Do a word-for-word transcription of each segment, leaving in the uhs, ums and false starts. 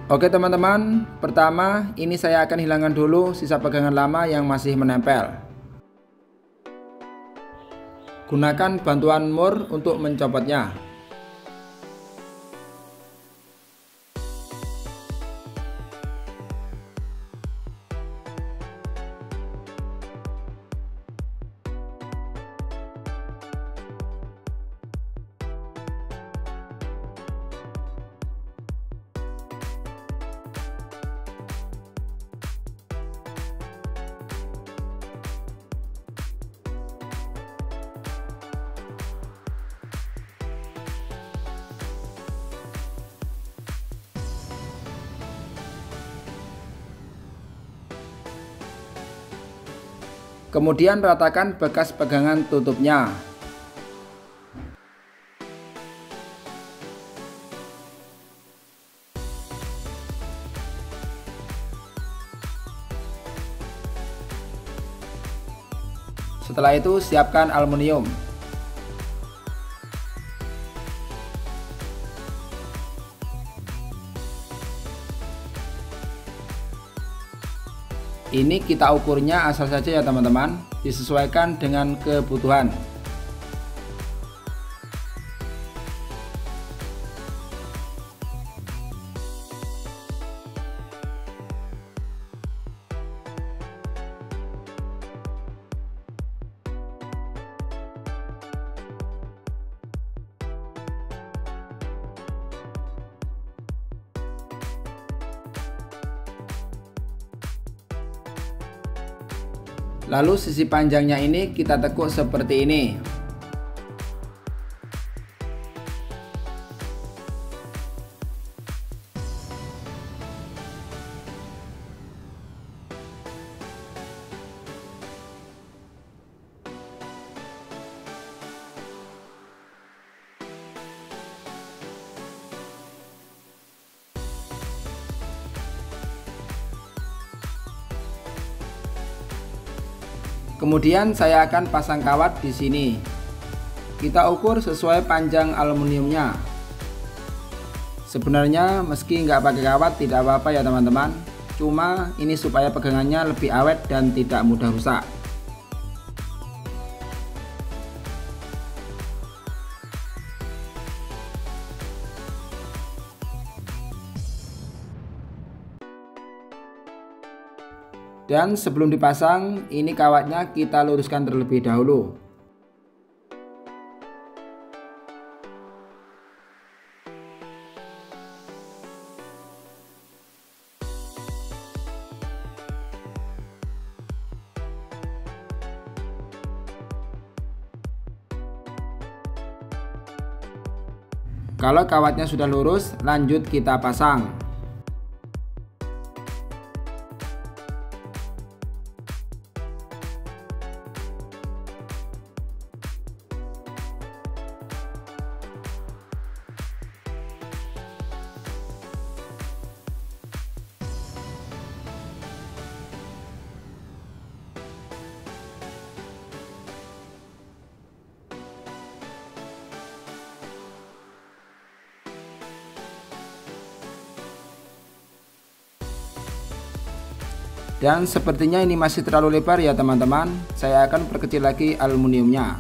Oke teman-teman, pertama ini saya akan hilangkan dulu sisa pegangan lama yang masih menempel. Gunakan bantuan mur untuk mencopotnya. Kemudian ratakan bekas pegangan tutupnya. Setelah itu siapkan aluminium. Ini kita ukurnya asal saja ya teman-teman, disesuaikan dengan kebutuhan. Lalu sisi panjangnya ini kita tekuk seperti ini. Kemudian saya akan pasang kawat di sini. Kita ukur sesuai panjang aluminiumnya. Sebenarnya meski nggak pakai kawat tidak apa-apa ya teman-teman. Cuma ini supaya pegangannya lebih awet dan tidak mudah rusak. Dan sebelum dipasang, ini kawatnya kita luruskan terlebih dahulu. Kalau kawatnya sudah lurus, lanjut kita pasang. Dan sepertinya ini masih terlalu lebar ya teman-teman. Saya akan perkecil lagi aluminiumnya.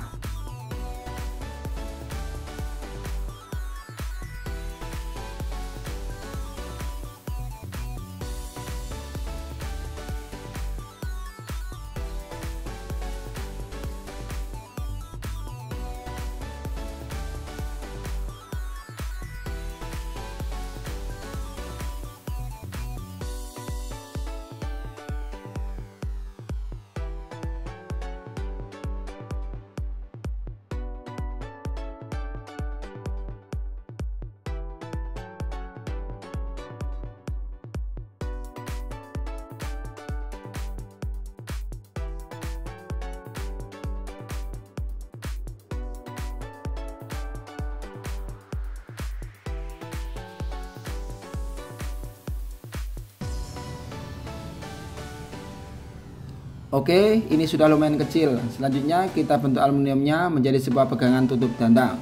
Oke, ini sudah lumayan kecil. Selanjutnya kita bentuk aluminiumnya menjadi sebuah pegangan tutup dandang.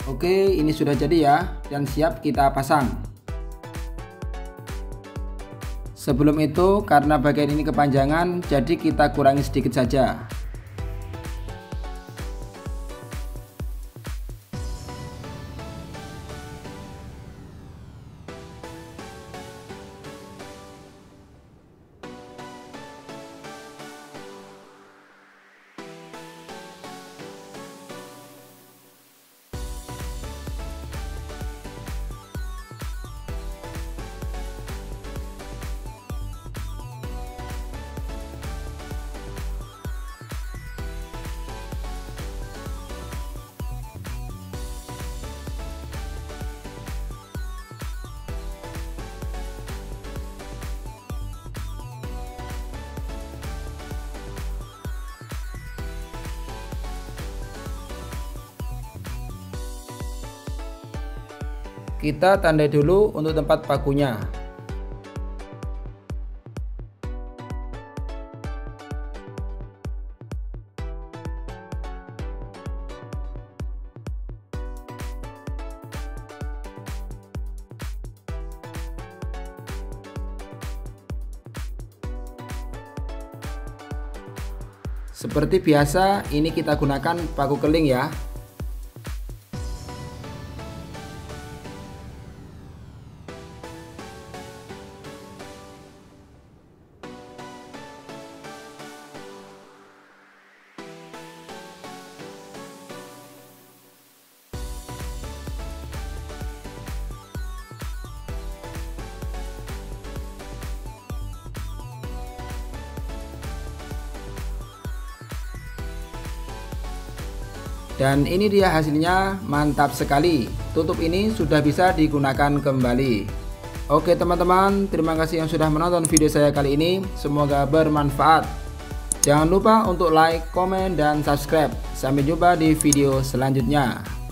Oke, ini sudah jadi ya, dan siap kita pasang. Sebelum itu, karena bagian ini kepanjangan, jadi kita kurangi sedikit saja. Kita tandai dulu untuk tempat pakunya. Seperti biasa, ini kita gunakan paku keling ya. Dan ini dia hasilnya, mantap sekali. Tutup ini sudah bisa digunakan kembali. Oke teman-teman, terima kasih yang sudah menonton video saya kali ini. Semoga bermanfaat. Jangan lupa untuk like, komen, dan subscribe. Sampai jumpa di video selanjutnya.